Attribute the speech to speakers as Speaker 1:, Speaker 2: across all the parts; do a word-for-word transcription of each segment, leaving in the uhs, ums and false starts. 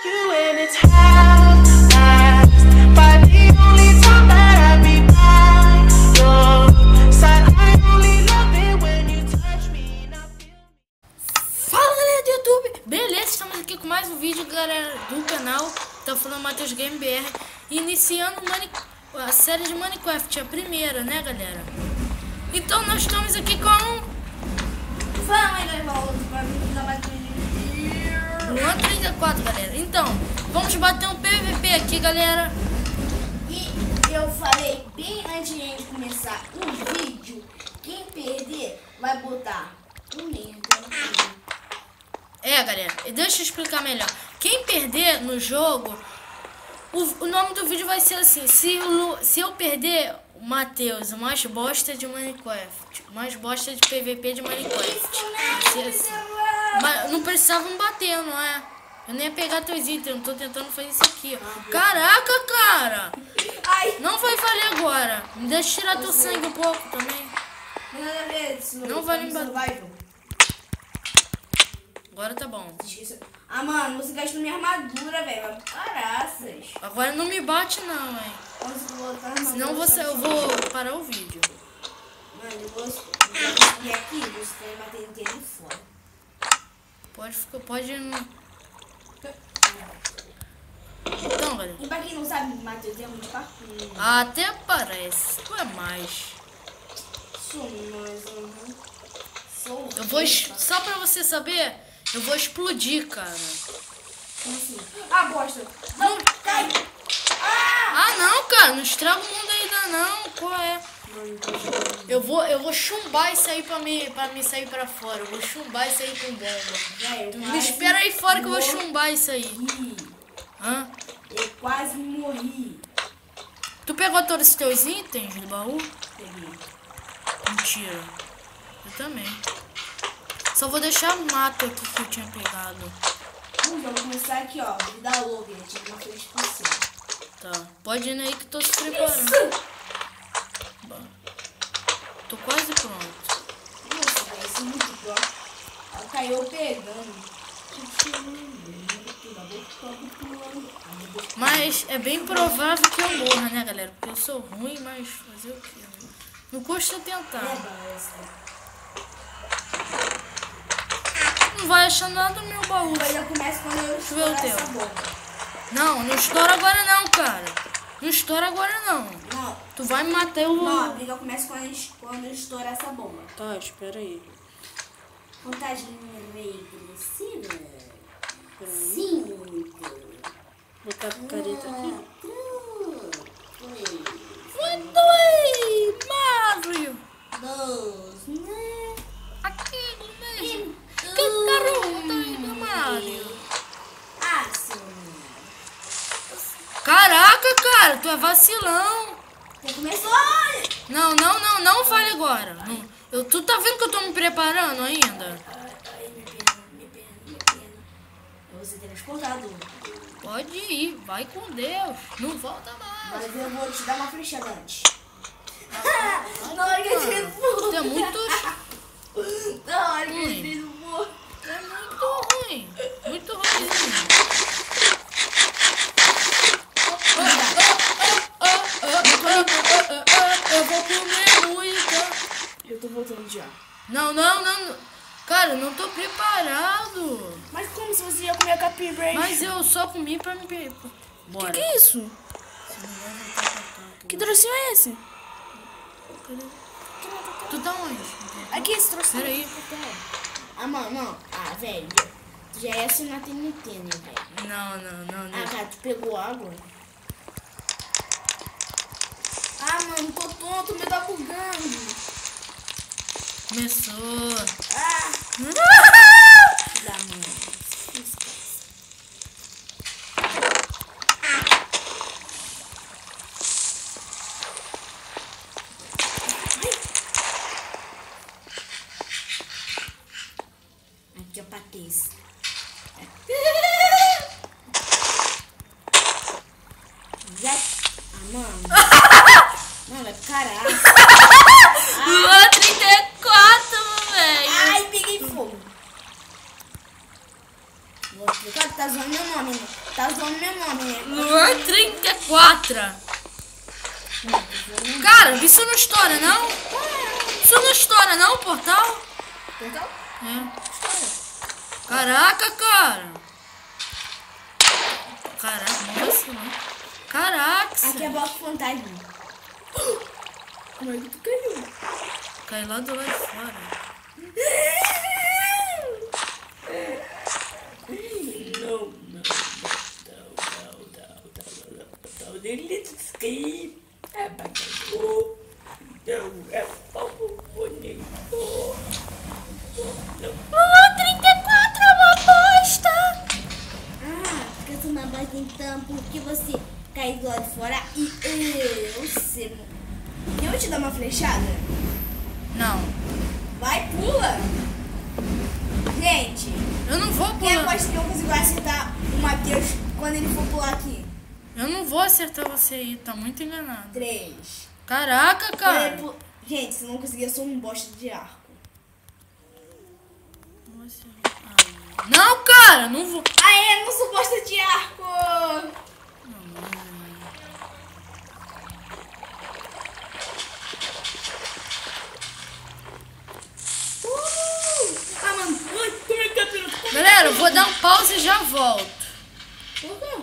Speaker 1: you and it's half-assed by the only time that I be by your side. I only love it when you touch me. Now feel me.
Speaker 2: Fala, galera do YouTube! Beleza, estamos aqui com mais um vídeo, galera, do canal. Tá falando Matheus Game B R. Iniciando a série de Minecraft, a primeira, né, galera? Então nós estamos aqui com
Speaker 3: Fala aí, galera, pra mim dar mais
Speaker 2: Luan trinta e quatro, galera. Então, vamos bater um P V P aqui, galera.
Speaker 3: E eu falei bem antes de a gente começar o vídeo, quem perder vai botar um merda no vídeo.
Speaker 2: É, galera, deixa eu explicar melhor. Quem perder no jogo, o, o nome do vídeo vai ser assim: se, o, se eu perder, o Matheus, o mais bosta de Minecraft, o mais bosta de P V P de Minecraft. Se, assim. Mas não precisavam bater, não é? Eu nem ia pegar teus itens, eu tô tentando fazer isso aqui. Caraca, cara!
Speaker 3: Ai,
Speaker 2: Não vai valer agora. Me deixa tirar teu sangue um pouco também.
Speaker 3: nada a ver isso.
Speaker 2: Não vai me
Speaker 3: bater.
Speaker 2: bater. Agora tá bom.
Speaker 3: Ah, mano, você gastou minha armadura, velho. Caraças.
Speaker 2: Agora não me bate não, hein?
Speaker 3: Vamos botar a armadura.
Speaker 2: Senão você, eu vou parar o vídeo.
Speaker 3: Mano, eu vou conseguir aqui, você vai bater inteiro fora.
Speaker 2: Pode ficar, pode... Então, galera.
Speaker 3: E pra quem não sabe, Matheus é muito parkour.
Speaker 2: Até parece. Tu é mais.
Speaker 3: Sou mais, uhum. Sou
Speaker 2: Eu vou... es-
Speaker 3: rica.
Speaker 2: Só pra você saber, eu vou explodir, cara.
Speaker 3: Como assim? Ah, bosta. Não, cai. Ah!
Speaker 2: Ah, não, cara. Não estraga o mundo ainda não. Qual é? Eu vou, eu vou chumbar isso aí pra me, pra me sair pra fora. Eu vou chumbar isso aí com bomba.
Speaker 3: Velho,
Speaker 2: Me espera aí fora que eu vou chumbar isso aí.
Speaker 3: morri.
Speaker 2: Hã?
Speaker 3: Eu quase morri.
Speaker 2: Tu pegou todos os teus itens do baú?
Speaker 3: Peguei.
Speaker 2: Mentira. Eu também. Só vou deixar o mato aqui que eu tinha pegado.
Speaker 3: Vamos, vamos começar aqui, ó. Vida louca, gente. Eu vou por cima.
Speaker 2: Tá. Pode ir aí que eu tô se preparando.
Speaker 3: Isso!
Speaker 2: Tô quase pronto.
Speaker 3: Nossa, velho, isso é muito bom. Ela caiu pegando.
Speaker 2: Mas é bem provável que eu morra, né, galera? Porque eu sou ruim, mas fazer o quê? Né? Não custa tentar. Não vai achar nada no meu baú.
Speaker 3: Mas eu começo quando eu
Speaker 2: Deixa eu ver o
Speaker 3: estourar
Speaker 2: teu.
Speaker 3: essa bomba.
Speaker 2: Não, não estoura agora não, cara. Não estoura agora não.
Speaker 3: Não,
Speaker 2: Tu vai me matar eu...
Speaker 3: não, a briga começa quando eu, quando eu estourar essa bomba.
Speaker 2: Tá, espera aí.
Speaker 3: Contagem regressiva. Cinco.
Speaker 2: Botar a careta aqui.
Speaker 3: Quatro. Três.
Speaker 2: Muito aí, Mario.
Speaker 3: Dois. Né?
Speaker 2: Aquilo mesmo.
Speaker 3: Um,
Speaker 2: Que garota aí do Mario.
Speaker 3: Ação.
Speaker 2: Caraca, cara, tu é vacilão.
Speaker 3: Já começou.
Speaker 2: Não, não, não, não fale agora. Não. Eu, tu tá vendo que eu tô me preparando ainda?
Speaker 3: Ai, minha perna, minha perna, minha perna. Eu vou ser transportado.
Speaker 2: Pode ir, vai com Deus. Não volta mais.
Speaker 3: Mas eu vou te dar uma flechada antes. Na hora que eu tiro
Speaker 2: Tu é muito,
Speaker 3: Na hora que eu
Speaker 2: Ruim.
Speaker 3: tiro morro.
Speaker 2: é muito ruim. Muito ruim. Eu vou comer muita.
Speaker 3: Eu tô voltando já.
Speaker 2: Não, não, não. não. Cara, eu não tô preparado.
Speaker 3: Mas como se você ia comer a capivara?
Speaker 2: Mas eu só comi pra me... pe- Bora.
Speaker 3: que é isso? Que trocinho é esse?
Speaker 2: Tu tá onde?
Speaker 3: Aqui, esse trocinho.
Speaker 2: Peraí.
Speaker 3: Ah, mano, não. Ah, velho. Tu já ia assinar a T N T, né, velho?
Speaker 2: Não, não, não, não.
Speaker 3: Ah, cara, tu pegou água? Ah, mano, tô tonto, me tá bugando.
Speaker 2: Começou.
Speaker 3: Ah! Dá, mano. Aqui é patês. Já... Ah, mano. Mano, é caralho.
Speaker 2: Luan trinta e quatro, velho.
Speaker 3: Ai, peguei fogo. Vou explicar que tá zoando meu nome, Tá zoando meu nome, né?
Speaker 2: Luan trinta e quatro. Cara, isso não estoura, não? Isso não estoura, não, o portal?
Speaker 3: Portal?
Speaker 2: É. Caraca, cara. Caraca, não é isso, não. Caraca.
Speaker 3: Aqui é bloco fantasma. Como é que tu caiu?
Speaker 2: Cai lá do lado de fora.
Speaker 3: Não, não, não, não, não, não, não, ele escreve, é bacana, não, é pouco bonito.
Speaker 2: Luan trinta e quatro é uma bosta.
Speaker 3: Ah, porque tu não bate então, porque você caiu do lado de fora e eu sei. Eu te dar uma flechada?
Speaker 2: Não,
Speaker 3: Vai, pula! Gente,
Speaker 2: eu não vou
Speaker 3: quem
Speaker 2: pular.
Speaker 3: aposta que eu consigo acertar o Matheus quando ele for pular aqui?
Speaker 2: Eu não vou acertar você aí, tá muito enganado.
Speaker 3: Três.
Speaker 2: Caraca,
Speaker 3: Quando
Speaker 2: cara.
Speaker 3: ele pu- Gente, se não conseguir, eu sou um bosta de arco.
Speaker 2: Não, cara, não vou.
Speaker 3: Aê, não sou bosta de arco! Uh! Ah, mano, ui, tomei capítulo.
Speaker 2: Galera, eu vou dar um pause e já volto.
Speaker 3: Por quê?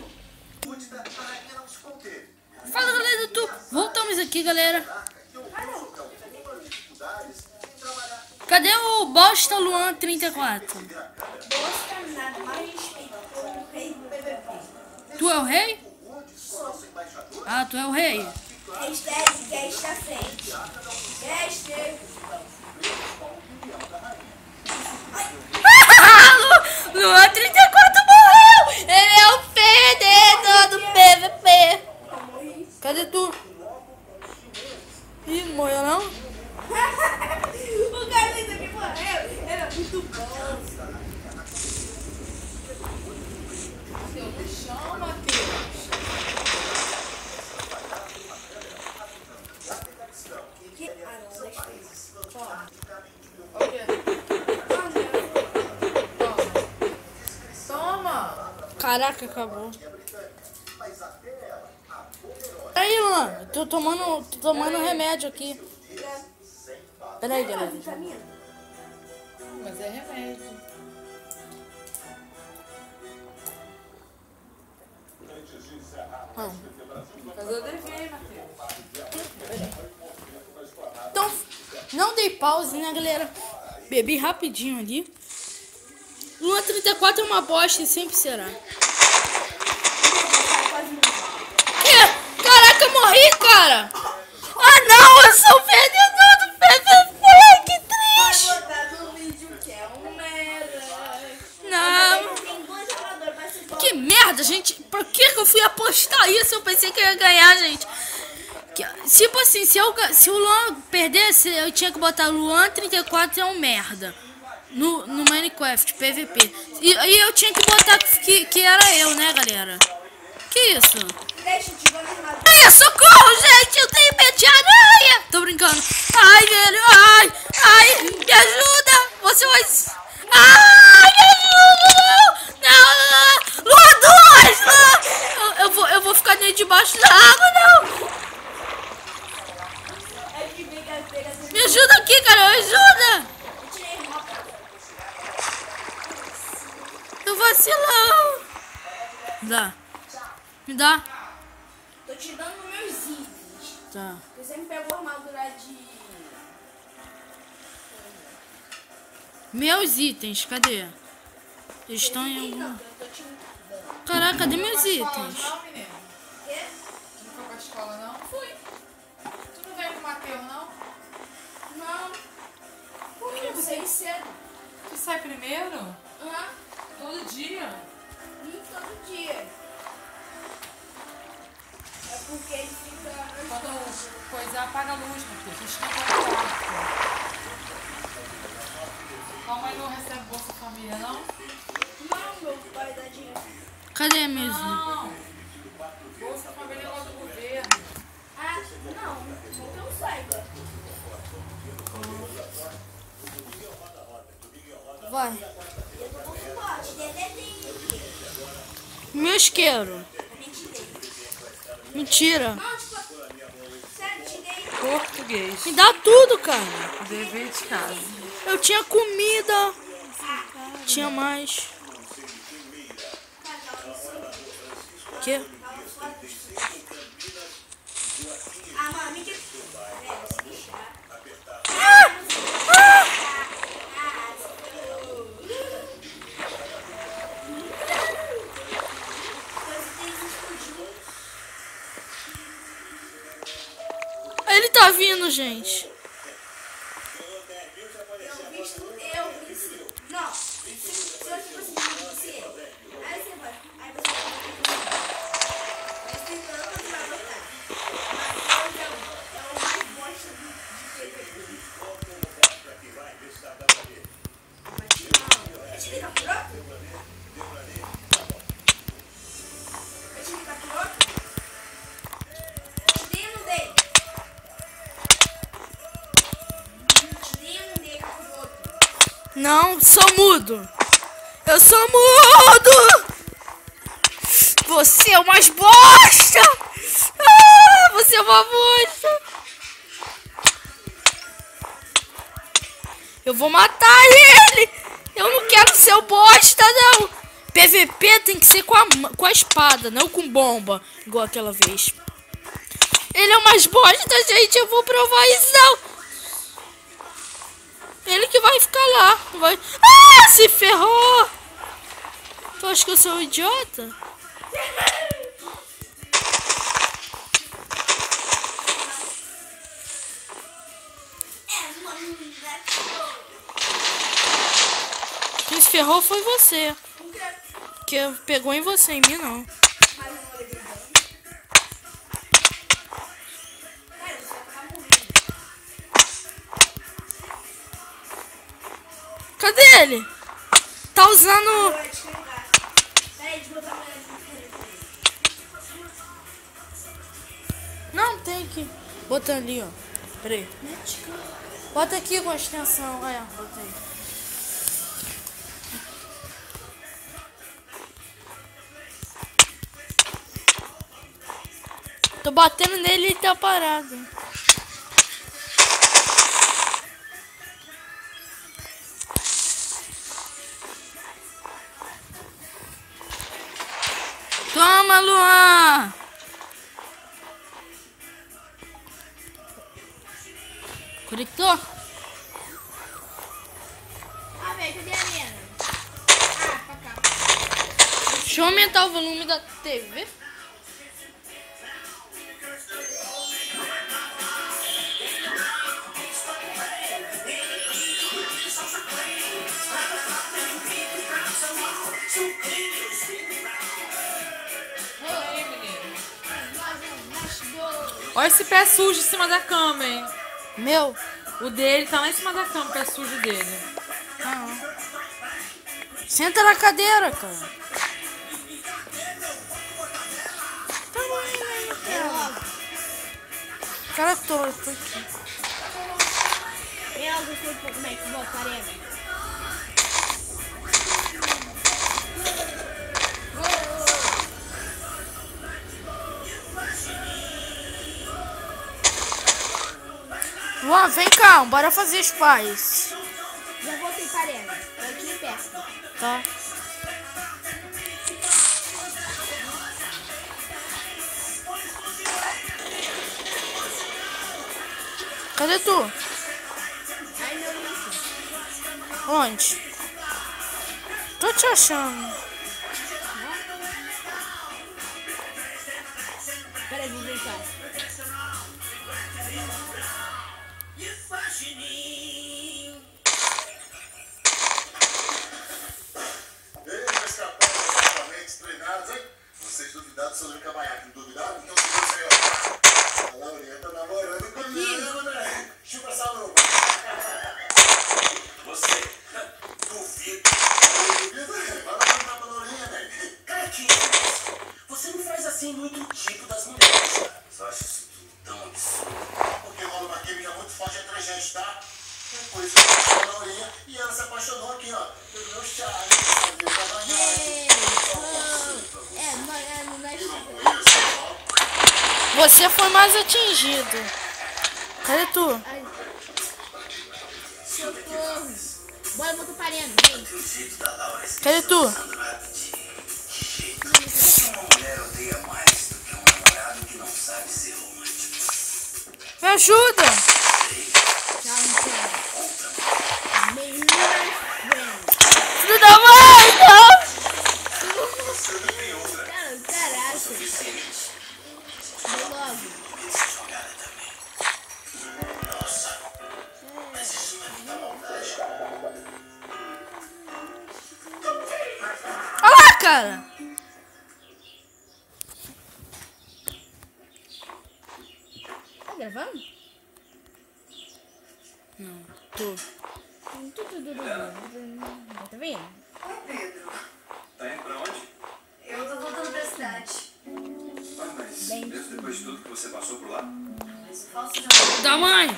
Speaker 2: Fala, galera do YouTube. Voltamos aqui, galera. Cadê o bosta Luan trinta e quatro?
Speaker 3: Bosta nada mais respeito pelo rei do P V P.
Speaker 2: Tu é o rei? Ah, tu é o rei.
Speaker 3: Hashtag guest à frente. Guest.
Speaker 2: Lu- Luan trinta e quatro morreu! Ele é o perdedor do P V P. Cadê tu? Ih, não morreu não?
Speaker 3: O cara fez aqui morreu. Era muito bom.
Speaker 4: Seu no chão, Matheus.
Speaker 3: Que- Ah, não, deixa eu ver.
Speaker 4: Toma. Olha. Toma. Toma.
Speaker 2: Caraca, acabou. Aí, Luan, eu tô tomando, tô tomando remédio aqui. Peraí, galera.
Speaker 3: Vitamina.
Speaker 4: Mas é remédio.
Speaker 2: Ah.
Speaker 4: Mas eu devia, Matheus.
Speaker 2: Então, não dei pause, né, galera? Bebi rapidinho ali. Luan trinta e quatro é uma bosta e sempre será. Que? Caraca, eu morri, cara! Ah, não! Eu sou o perdedor do P V P! Que triste!
Speaker 3: Vai botar no vídeo que é um merda.
Speaker 2: Não!
Speaker 3: Tem dois jogadores, vai se
Speaker 2: Que merda, gente! Por que que eu fui apostar isso? Eu pensei que eu ia ganhar, gente. Que- Tipo assim, se, eu, ga- se o Luan perdesse, eu tinha que botar Luan trinta e quatro é um merda. No, no Minecraft, P V P. E, e eu tinha que botar que, que era eu, né, galera? Que isso?
Speaker 3: Deixa eu te dar mais nada.
Speaker 2: Ai, socorro, gente! Eu tenho medo de aranha! Tô brincando. Ai, velho, ai, ai, me ajuda! Você vai... Ai, me ajuda! Não, não, não! Lua dois! Não! Eu, eu, vou, eu vou ficar nem debaixo da água, não!
Speaker 3: É que vem cá, pega essa.
Speaker 2: Me ajuda aqui, cara, me ajuda!
Speaker 3: Eu tirei o mapa.
Speaker 2: Eu vacilão! Dá. Me dá.
Speaker 3: Tô te dando meus itens.
Speaker 2: Tá.
Speaker 3: Eu sempre pego armadura de.
Speaker 2: Meus itens, cadê? Eles estão em algum...
Speaker 3: Não, eu tô te dando.
Speaker 2: Caraca, cadê meus
Speaker 4: Escola
Speaker 2: itens?
Speaker 4: não, menino?
Speaker 3: Quê?
Speaker 4: Não foi pra escola, não? Fui. Tu não veio com o Matheus, não?
Speaker 3: Não. Por que eu saí cedo?
Speaker 4: Tu sai primeiro?
Speaker 3: Aham.
Speaker 4: Todo dia.
Speaker 3: E todo dia. É porque ele fica.
Speaker 4: Quando coisa apaga a luz, Matheus. Deixa eu ver o quarto. Calma aí, não recebe Bolsa Família, não?
Speaker 3: Não, meu pai dá dinheiro.
Speaker 2: Cadê meus itens?
Speaker 4: Não. Bolsa Família é lá do governo.
Speaker 3: Ah, não. Não que eu saiba.
Speaker 2: Vai.
Speaker 3: Eu tô com suporte, tem até tem.
Speaker 2: Meu isqueiro. Mentira.
Speaker 3: Não, tipo, sério, te dei.
Speaker 5: Português.
Speaker 2: Me dá tudo, cara.
Speaker 5: Dever de casa.
Speaker 2: Eu tinha comida. Tinha mais. Que?
Speaker 3: Ah, mano, me diz.
Speaker 2: Ele tá vindo, gente.
Speaker 3: Eu visto, eu visto. Não, se se eu tipo assim, você. Aí você vai. Aí você vai. Mas tem tanto que vai botar. Mas eu é o mais bosta de P V P. Mas não. Eu te ligo aqui, ó. Eu te ligo aqui, ó. Te dei ou não dei? Te dei ou não dei aqui pro outro?
Speaker 2: Não, sou mudo. Eu sou mudo. Você é o mais bosta. Ah, você é uma bosta. Eu vou matar ele. Eu não quero ser o bosta, não. P V P tem que ser com a, ma- com a espada, não com bomba, igual aquela vez. Ele é o mais bosta, gente. Eu vou provar isso, não. Ele que vai ficar lá. Vai... Ah, se ferrou. Tu acha que eu sou um idiota? Quem se ferrou foi você. Que pegou em você, em mim não. Cadê ele? Tá usando...
Speaker 3: Peraí, deixa eu botar a mulher de
Speaker 2: Não, tem que... Bota ali, ó. Peraí. Bota aqui com a extensão. Olha, bota aí. Tô batendo nele e ele tá parado. Toma, Luan! Conectou?
Speaker 3: Ah, velho, cadê a Lena? Ah, pra cá.
Speaker 2: Deixa eu aumentar o volume da T V.
Speaker 5: Olha esse pé sujo em cima da cama, hein?
Speaker 2: Meu?
Speaker 5: O dele tá lá em cima da cama, o pé sujo dele.
Speaker 2: Ah. Senta na cadeira, cara. Cara, tô, eu tô aqui.
Speaker 3: Eu gostei de como é que bota a arena.
Speaker 2: Luan, vem cá, bora fazer os pais.
Speaker 3: Já voltei pra arena. Tô aqui perto.
Speaker 2: Tá. Cadê tu?
Speaker 3: Ai, meu Deus.
Speaker 2: Onde? Tô te achando.
Speaker 3: Peraí, vou brincar.
Speaker 6: Ei, meus capões exatamente treinados, hein? Vocês duvidaram sobre o cavanhaque, não duvidaram? Então segura isso aí, ó. A Laurinha tá namorando comigo, né? Chupa essa luva. Você, duvido. Duvido? Vai lá contar pra Laurinha, né?
Speaker 7: Cara, que isso? Você não faz assim muito tipo das mulheres, cara.
Speaker 6: Você acha isso tudo tão absurdo? Porque rola uma química muito forte entre a gente, tá? Depois eu fui com a Laurinha e ela se apaixonou aqui, ó. Pelo meu charme, meu cavanhaque.
Speaker 3: É, nós, é, nós...
Speaker 6: E com isso, ó.
Speaker 2: Você foi mais atingido. Cadê tu?
Speaker 3: Ai. Socorro. Bora, vou parando, vem.
Speaker 2: Cadê tu?
Speaker 7: Uma mulher odeia mais do que um namorado que não sabe ser romântico.
Speaker 2: Me ajuda!
Speaker 3: Tchau, então. Melhor friend.
Speaker 2: Filho da mãe, não!
Speaker 3: Cara, caraca. Vou logo.
Speaker 2: Olha lá, cara!
Speaker 3: Tá gravando?
Speaker 2: Não, tô.
Speaker 3: Tá vendo?
Speaker 8: Oi, Pedro.
Speaker 7: Tá indo pra onde?
Speaker 8: Eu tô voltando pra cidade.
Speaker 7: Ah, mas
Speaker 3: Bem.
Speaker 7: mesmo depois de tudo que você passou por lá?
Speaker 8: Mas o Fausto já
Speaker 2: Da mãe!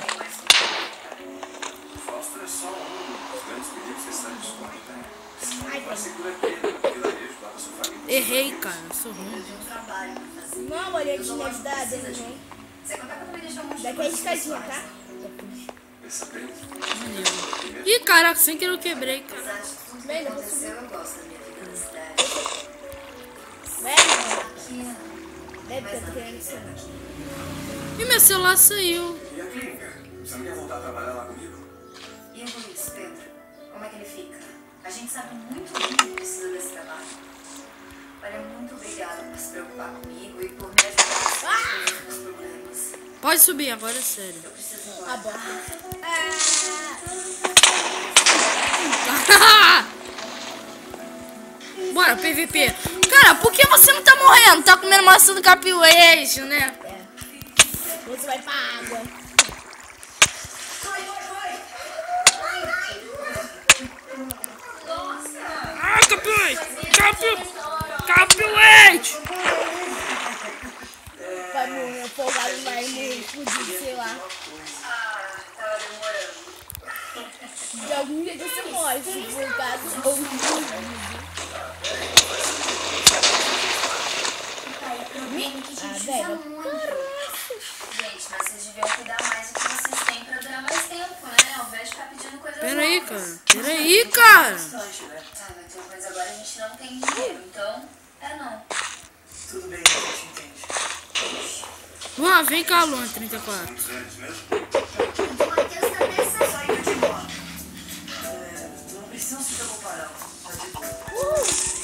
Speaker 7: O Fausto é só um dos grandes perigos que a cidade esconde, né?
Speaker 3: Ai,
Speaker 7: Vai segura Pedro, vilarejo, lá pra sua família.
Speaker 2: Errei, cara. Eu sou ruim.
Speaker 8: tem um trabalho pra fazer.
Speaker 3: não, olha, eu te me ajudar,
Speaker 8: Precisa
Speaker 3: Dani,
Speaker 8: de
Speaker 3: né?
Speaker 8: mim. Você contar que eu também deixo um monte de
Speaker 3: Daqui a
Speaker 8: coisas
Speaker 3: escadinha,
Speaker 8: pessoais.
Speaker 3: tá?
Speaker 7: Pensa bem.
Speaker 2: Ih, caraca, sem querer eu quebrei, cara.
Speaker 8: Apesar de tudo que
Speaker 3: Vem, eu vou
Speaker 8: aconteceu, eu gosto da minha vida na cidade.
Speaker 3: Vem,
Speaker 8: Aqui,
Speaker 3: deve ter tô querendo ser.
Speaker 2: E meu celular saiu.
Speaker 7: E a clínica? Você não quer voltar a trabalhar lá comigo?
Speaker 8: e o Luiz, Pedro? Como é que ele fica? A gente sabe muito bem que precisa desse trabalho. Olha, muito obrigada por se preocupar comigo e por me ajudar a resolver os meus problemas.
Speaker 2: Pode subir, agora é sério.
Speaker 8: Eu preciso ir embora.
Speaker 3: Ah, bom.
Speaker 2: Bora, P V P. Cara, por que você não tá morrendo? Tá comendo maçã do capiuejo, né?
Speaker 3: Você vai pra água.
Speaker 2: Ah, capiuejo! Capiuejo! Capiuejo!
Speaker 3: Vai morrer afogado, vai morrer explodido, sei lá.
Speaker 8: Ah, tava demorando.
Speaker 3: De algum jeito você morre, sufocado ou explodido. Ah, velho.
Speaker 8: Gente, mas vocês deviam cuidar mais do que vocês têm pra durar mais tempo, né? Ao invés de ficar pedindo coisas
Speaker 2: Peraí,
Speaker 8: novas.
Speaker 2: cara. Peraí, cara.
Speaker 7: Bastante, né?
Speaker 8: Ah, Matheus, mas agora a gente não tem dinheiro, então é não.
Speaker 7: Tudo bem, a gente entende.
Speaker 2: Luan, vem cá, Luan, trinta e quatro.
Speaker 7: Muitos anos mesmo?
Speaker 8: Matheus tá pensando.
Speaker 7: Só indo de embora. É, não precisa se preocupar, não. Tá de boa.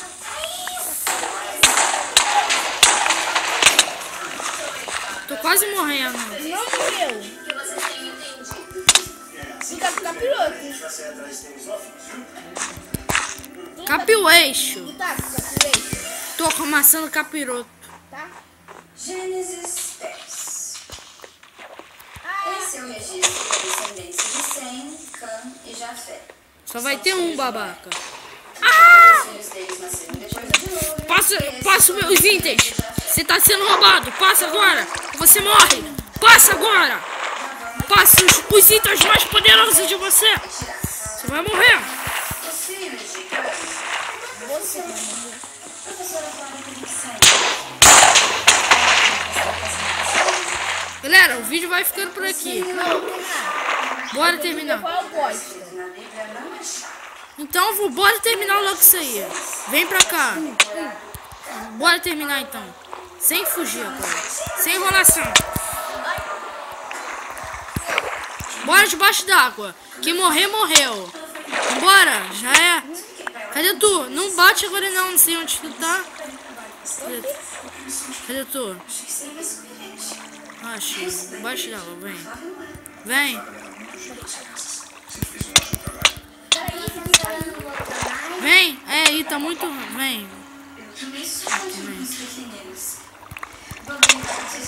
Speaker 2: Tô quase morrendo.
Speaker 3: Não morreu.
Speaker 8: O que vocês têm entendido?
Speaker 3: Fica com capiroto.
Speaker 6: Você atrás tem os óculos, viu?
Speaker 2: Capiuejo.
Speaker 3: Tu tá com capiroto,
Speaker 2: Tô com maçã do capiroto.
Speaker 3: tá?
Speaker 8: Gênesis dez. Esse é o registro da descendência de Sem, Cã e Jafé.
Speaker 2: Só vai ter um, babaca.
Speaker 8: Os filhos deles nasceram depois do dilúvio.
Speaker 2: Passa,
Speaker 8: Esse
Speaker 2: passa
Speaker 8: foi o
Speaker 2: meus
Speaker 8: filho
Speaker 2: itens.
Speaker 8: de Jafé.
Speaker 2: Você tá sendo roubado. Passa agora. Você morre. Passa agora. Passa os, os itens mais poderosos de você. Você vai morrer.
Speaker 8: Os filhos de Cã.
Speaker 3: Você vai morrer.
Speaker 8: Professora Flávia tem Sem.
Speaker 2: Galera, o vídeo vai ficando por aqui.
Speaker 3: Não, vou terminar.
Speaker 2: Bora terminar.
Speaker 3: Qual eu gosto?
Speaker 8: Na Bíblia não é chato.
Speaker 2: Então, vou, bora terminar logo isso aí. Vem pra cá. Bora terminar então. Sem fugir agora. Sem enrolação. Bora debaixo d'água. Quem morrer, morreu. Bora, já é. Cadê tu? Não bate agora não, não sei onde tu tá. Cadê tu? Cadê tu? Ah, achei. Debaixo d'água, vem. Vem. Vem. É, aí tá muito... Vem.
Speaker 8: Isso continua os pequeninos. Vamos brincar de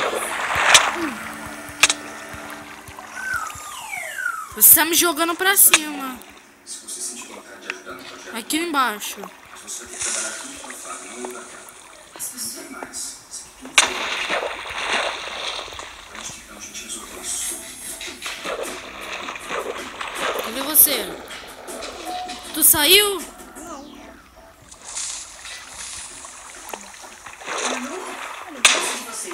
Speaker 2: Você tá me jogando pra cima.
Speaker 7: Se você sentir vontade de ajudar no projeto,
Speaker 2: Aqui embaixo.
Speaker 7: você vai ter que trabalhar junto com a Flávia, não lugar dela. Não tem mais. Isso aqui tudo foi. A gente, então, a gente resolveu isso.
Speaker 2: saiu?
Speaker 7: Você.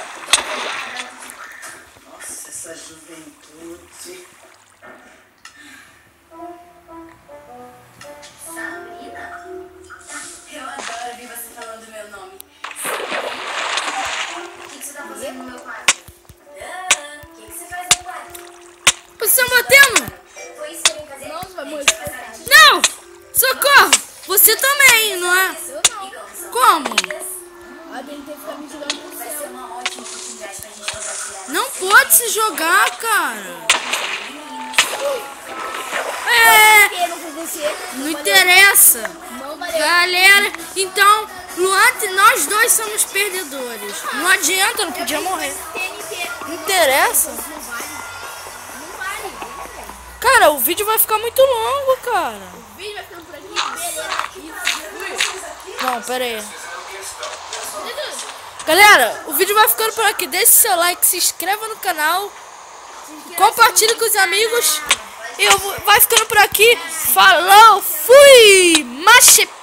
Speaker 7: Nossa, essa juventude.
Speaker 8: Sabrina? Eu adoro ouvir você falando meu nome. Sabrina? O que, que você tá fazendo no meu quarto? Ah, o que, que você faz no quarto?
Speaker 2: Você tá batendo?
Speaker 8: Foi isso que eu vim fazer? Não, vai morrer.
Speaker 2: Não! Socorro! Você também, não é? Como?
Speaker 8: Vai ser uma ótima oportunidade pra gente compartilhar.
Speaker 2: Não pode se jogar, cara. É, não interessa. Galera, então, Luan, nós dois somos perdedores. Não adianta, não podia morrer. Não interessa. Cara, o vídeo vai ficar muito longo, cara. Não, pera aí. Galera, o vídeo vai ficando por aqui. Deixe seu like, se inscreva no canal, compartilhe com os amigos. E eu vou- vai ficando por aqui. Falou, fui! Mache